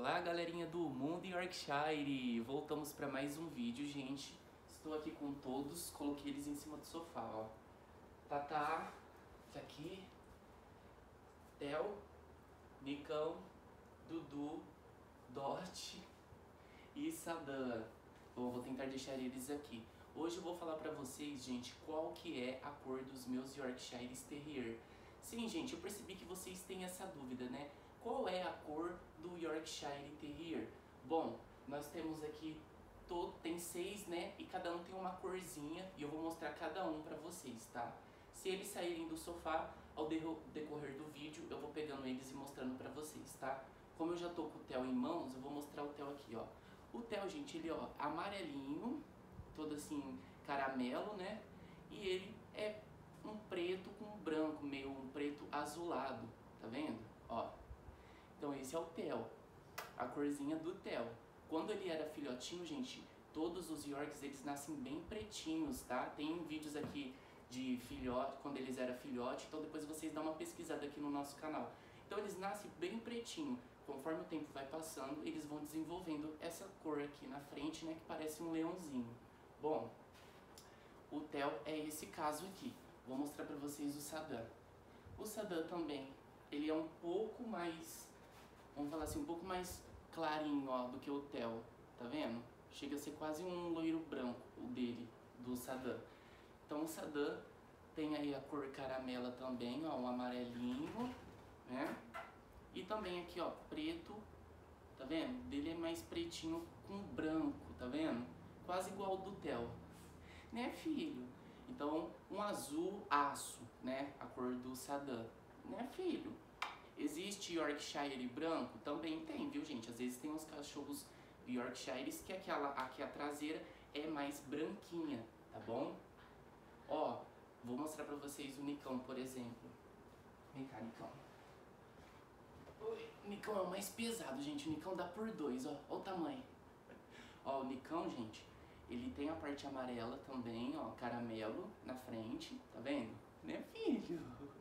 Olá, galerinha do Mundo Yorkshire! Voltamos para mais um vídeo, gente. Estou aqui com todos, coloquei eles em cima do sofá, ó. Tatá, tá aqui, Theo, Nicão, Dudu, Dot e Sadan. Bom, vou tentar deixar eles aqui. Hoje eu vou falar pra vocês, gente, qual que é a cor dos meus Yorkshire Terrier. Sim, gente, eu percebi que vocês têm essa dúvida, né? Qual é a cor do Yorkshire Terrier? Bom, nós temos aqui, tem 6, né? E cada um tem uma corzinha e eu vou mostrar cada um pra vocês, tá? Se eles saírem do sofá, ao decorrer do vídeo, eu vou pegando eles e mostrando pra vocês, tá? Como eu já tô com o Theo em mãos, eu vou mostrar o Theo aqui, ó. O Theo, gente, ele, ó, amarelinho, todo assim, caramelo, né? E ele é um preto com branco, meio um preto azulado, tá vendo? Ó. Então esse é o Theo, a corzinha do Theo. Quando ele era filhotinho, gente, todos os Yorks, eles nascem bem pretinhos, tá? Tem vídeos aqui de filhote, quando eles eram filhote, então depois vocês dão uma pesquisada aqui no nosso canal. Então eles nascem bem pretinho. Conforme o tempo vai passando, eles vão desenvolvendo essa cor aqui na frente, né, que parece um leãozinho. Bom, o Theo é esse caso aqui. Vou mostrar pra vocês o Sadan. O Sadan também, ele é um pouco mais, vamos falar assim, um pouco mais clarinho, ó, do que o Theo, tá vendo? Chega a ser quase um loiro branco, o dele, do Sadan. Então o Sadan tem aí a cor caramela também, ó, um amarelinho, né? E também aqui, ó, preto, tá vendo? Dele é mais pretinho com branco, tá vendo? Quase igual ao do Theo, né, filho? Então, um azul aço, né, a cor do Sadan, né, filho? Existe Yorkshire branco? Também tem, viu, gente? Às vezes tem uns cachorros Yorkshires que aqui a traseira é mais branquinha, tá bom? Ó, vou mostrar pra vocês o Nicão, por exemplo. Vem cá, Nicão. O Nicão é o mais pesado, gente. O Nicão dá por 2, ó. Ó o tamanho. Ó, o Nicão, gente, ele tem a parte amarela também, ó, caramelo na frente, tá vendo? Né, filho?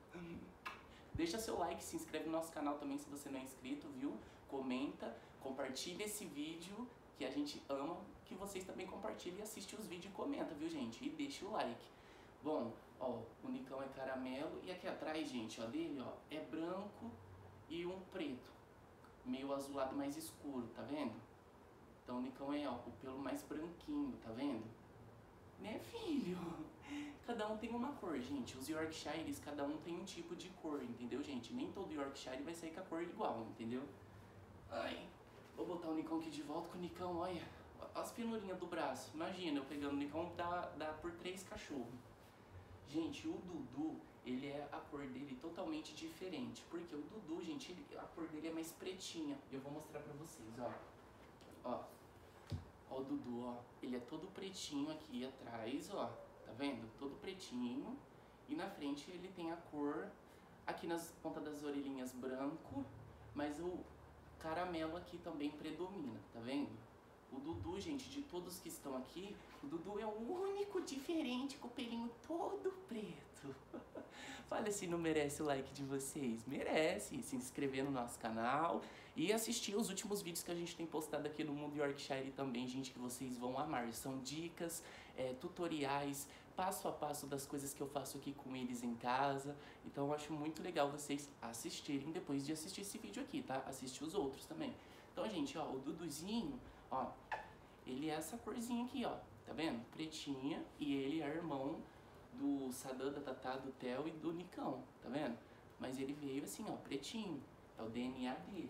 Deixa seu like, se inscreve no nosso canal também se você não é inscrito, viu? Comenta, compartilha esse vídeo, que a gente ama que vocês também compartilhem e assistam os vídeos e comenta, viu, gente? E deixa o like. Bom, ó, o Nicão é caramelo e aqui atrás, gente, ó, dele, ó, é branco e um preto, meio azulado mais escuro, tá vendo? Então o Nicão é, ó, o pelo mais branquinho, tá vendo? Né, filho? Cada um tem uma cor, gente. Os Yorkshires, cada um tem um tipo de cor, entendeu, gente? Nem todo Yorkshire vai sair com a cor igual, entendeu? Ai, vou botar o Nicão aqui de volta com o Nicão, olha. As penurinhas do braço. Imagina, eu pegando o Nicão, dá por 3 cachorros. Gente, o Dudu, ele é a cor dele totalmente diferente. Porque o Dudu, gente, a cor dele é mais pretinha. Eu vou mostrar pra vocês, ó. Ó. Ó o Dudu, ó. Ele é todo pretinho aqui atrás, ó. Tá vendo? Todo pretinho. E na frente ele tem a cor, aqui nas pontas das orelhinhas, branco. Mas o caramelo aqui também predomina, tá vendo? O Dudu, gente, de todos que estão aqui, o Dudu é o único diferente com o pelinho todo preto. Fala se não merece o like de vocês. Merece se inscrever no nosso canal e assistir os últimos vídeos que a gente tem postado aqui no Mundo Yorkshire também, gente, que vocês vão amar. São dicas, tutoriais, passo a passo das coisas que eu faço aqui com eles em casa. Então eu acho muito legal vocês assistirem depois de assistir esse vídeo aqui, tá? Assistir os outros também. Então, gente, ó, o Duduzinho, ó, ele é essa corzinha aqui, ó, tá vendo? Pretinha, e ele é irmão do Sadan, da Tatá, do Theo e do Nicão, tá vendo? Mas ele veio assim, ó, pretinho, é o DNA dele.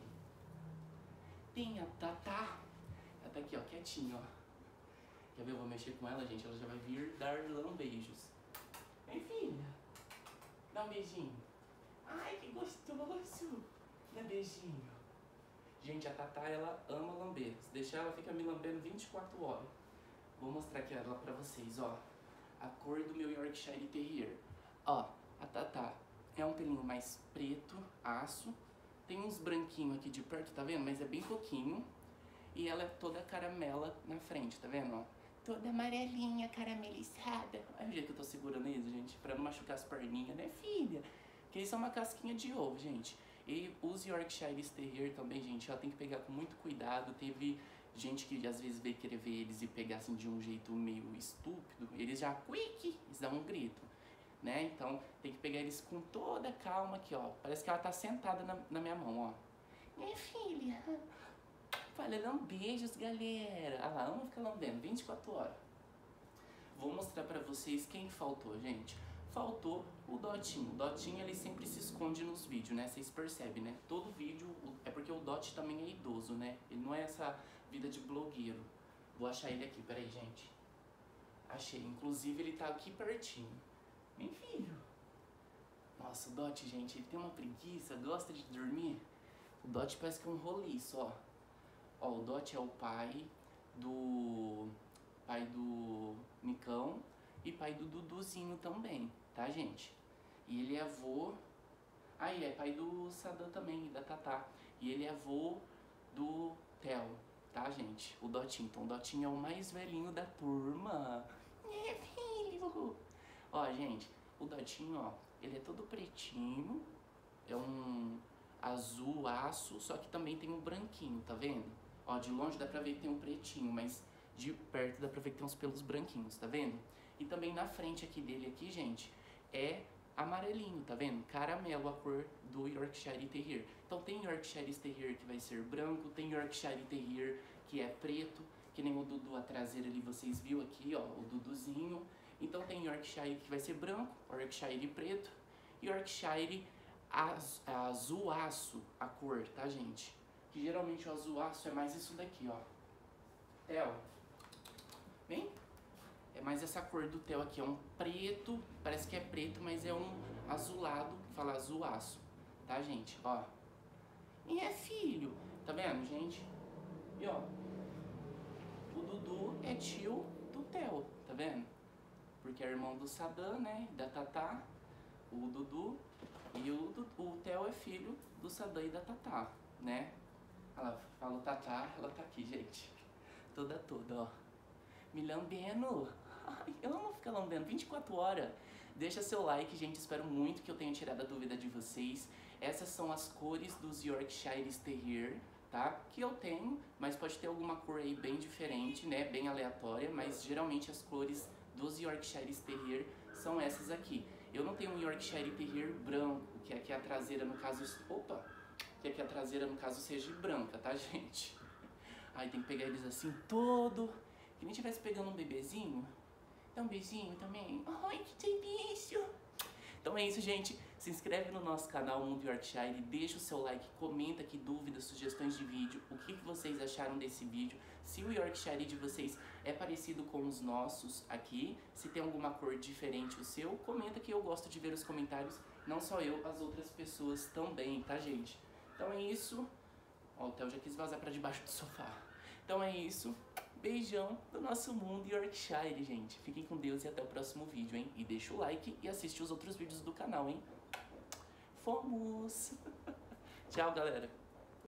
Tem a Tatá, ela tá aqui, ó, quietinha, ó. Quer ver? Eu vou mexer com ela, gente, ela já vai vir dar beijos. Vem, filha, dá um beijinho. Ai, que gostoso, dá beijinho. Gente, a Tatá, ela ama lamber. Se deixar, ela fica me lambendo 24 horas. Vou mostrar aqui ela pra vocês, ó. A cor do meu Yorkshire Terrier. Ó, a Tatá é um pelinho mais preto, aço. Tem uns branquinhos aqui de perto, tá vendo? Mas é bem pouquinho. E ela é toda caramela na frente, tá vendo? Ó, toda amarelinha, caramelizada. Olha o jeito que eu tô segurando isso, gente. Pra não machucar as perninhas, né, filha? Que isso é uma casquinha de ovo, gente. E os Yorkshire Terrier também, gente, ó, tem que pegar com muito cuidado. Teve gente que às vezes veio querer ver eles e pegar assim de um jeito meio estúpido, eles já quick, eles dão um grito, né? Então tem que pegar eles com toda calma aqui, ó. Parece que ela tá sentada na minha mão, ó. Minha filha, falando beijos, galera. Ah lá, ela fica lambendo 24 horas. Vou mostrar pra vocês quem faltou, gente. Faltou o Dotinho. O Dotinho, ele sempre se esconde nos vídeos, né? Vocês percebem, né? Todo vídeo, é porque o Dot também é idoso, né? Ele não é essa vida de blogueiro. Vou achar ele aqui, peraí, gente. Achei, inclusive ele tá aqui pertinho. Meu filho. Nossa, o Dot, gente, ele tem uma preguiça, gosta de dormir. O Dot parece que é um roliço, ó. Ó, o Dot é o pai do Nicão e pai do Duduzinho também, tá, gente? E ele é avô... Ah, ele é pai do Sadam também, da Tatá. E ele é avô do Theo, tá, gente? O Dotinho. Então, o Dotinho é o mais velhinho da turma. É, filho! Ó, gente, o Dotinho, ó, ele é todo pretinho. É um azul aço, só que também tem um branquinho, tá vendo? Ó, de longe dá pra ver que tem um pretinho, mas de perto dá pra ver que tem uns pelos branquinhos, tá vendo? E também na frente aqui dele, aqui, gente, é amarelinho, tá vendo? Caramelo a cor do Yorkshire Terrier. Então tem Yorkshire Terrier que vai ser branco, tem Yorkshire Terrier que é preto, que nem o Dudu, a traseira ali, vocês viram aqui, ó, o Duduzinho. Então tem Yorkshire que vai ser branco, Yorkshire preto, Yorkshire azul aço a cor, tá, gente? Que geralmente o azul aço é mais isso daqui, ó. Theo, vem? É mais essa cor do Theo aqui, é um preto, parece que é preto, mas é um azulado, fala azul aço, tá, gente? Ó. E é filho, tá vendo, gente? E ó, o Dudu é tio do Theo, tá vendo? Porque é irmão do Sadam, né, da Tatá, o Dudu, e o Theo é filho do Sadam e da Tatá, né? Ela fala Tatá, ela tá aqui, gente, toda, ó. Me lambendo. Ai, eu amo ficar lambendo 24 horas. Deixa seu like, gente. Espero muito que eu tenha tirado a dúvida de vocês. Essas são as cores dos Yorkshire Terrier, tá? Que eu tenho, mas pode ter alguma cor aí bem diferente, né? Bem aleatória, mas geralmente as cores dos Yorkshire Terrier são essas aqui. Eu não tenho um Yorkshire Terrier branco, que aqui a traseira, no caso... Opa! Que aqui a traseira, no caso, seja branca, tá, gente? Aí tem que pegar eles assim todo... Que nem estivesse pegando um bebezinho. Dá um beijinho também. Ai, que delícia! Então é isso, gente. Se inscreve no nosso canal Mundo Yorkshire, deixa o seu like, comenta aqui dúvidas, sugestões de vídeo, o que vocês acharam desse vídeo, se o Yorkshire de vocês é parecido com os nossos aqui, se tem alguma cor diferente o seu, comenta que eu gosto de ver os comentários, não só eu, as outras pessoas também, tá, gente? Então é isso. Ó, o Theo já quis vazar pra debaixo do sofá. Então é isso. Beijão do nosso Mundo Yorkshire, gente. Fiquem com Deus e até o próximo vídeo, hein? E deixa o like e assiste os outros vídeos do canal, hein? Fomos! Tchau, galera!